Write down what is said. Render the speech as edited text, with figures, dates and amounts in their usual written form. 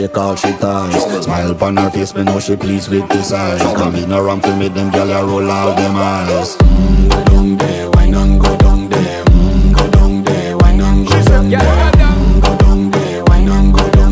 Take all she ties. Smile upon her face, me know she pleased with this eyes. Come in around to meet them, girl, I roll out them eyes.